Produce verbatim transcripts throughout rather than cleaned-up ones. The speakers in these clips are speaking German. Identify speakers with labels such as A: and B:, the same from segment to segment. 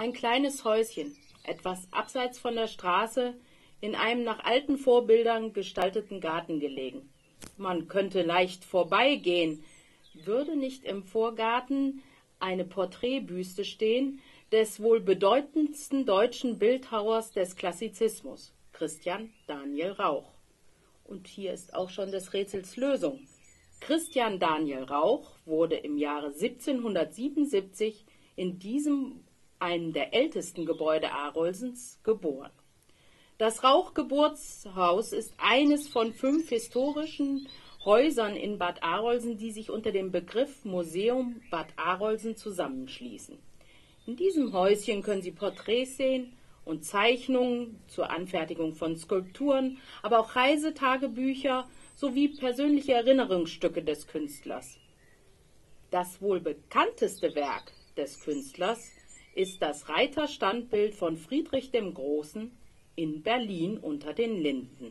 A: Ein kleines Häuschen, etwas abseits von der Straße, in einem nach alten Vorbildern gestalteten Garten gelegen. Man könnte leicht vorbeigehen, würde nicht im Vorgarten eine Porträtbüste stehen des wohl bedeutendsten deutschen Bildhauers des Klassizismus, Christian Daniel Rauch. Und hier ist auch schon des Rätsels Lösung. Christian Daniel Rauch wurde im Jahre siebzehnhundertsiebenundsiebzig in diesem, einem der ältesten Gebäude Arolsens, geboren. Das Rauch-Geburtshaus ist eines von fünf historischen Häusern in Bad Arolsen, die sich unter dem Begriff Museum Bad Arolsen zusammenschließen. In diesem Häuschen können Sie Porträts sehen und Zeichnungen zur Anfertigung von Skulpturen, aber auch Reisetagebücher sowie persönliche Erinnerungsstücke des Künstlers. Das wohl bekannteste Werk des Künstlers ist das Reiterstandbild von Friedrich dem Großen in Berlin unter den Linden.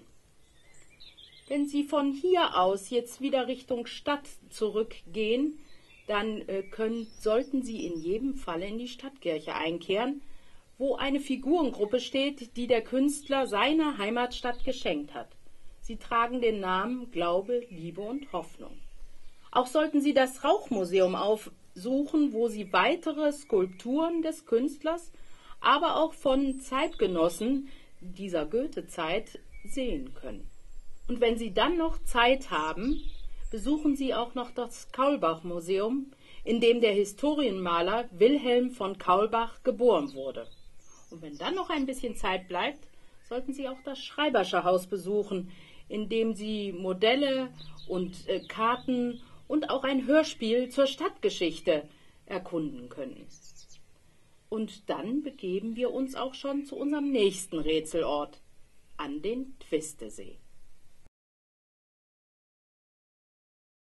A: Wenn Sie von hier aus jetzt wieder Richtung Stadt zurückgehen, dann äh, können, sollten Sie in jedem Falle in die Stadtkirche einkehren, wo eine Figurengruppe steht, die der Künstler seiner Heimatstadt geschenkt hat. Sie tragen den Namen Glaube, Liebe und Hoffnung. Auch sollten Sie das Rauchmuseum aufsuchen, wo Sie weitere Skulpturen des Künstlers, aber auch von Zeitgenossen dieser Goethe-Zeit sehen können. Und wenn Sie dann noch Zeit haben, besuchen Sie auch noch das Kaulbach-Museum, in dem der Historienmaler Wilhelm von Kaulbach geboren wurde. Und wenn dann noch ein bisschen Zeit bleibt, sollten Sie auch das Schreibersche Haus besuchen, in dem Sie Modelle und äh, Karten und auch ein Hörspiel zur Stadtgeschichte erkunden können. Und dann begeben wir uns auch schon zu unserem nächsten Rätselort, an den Twistesee.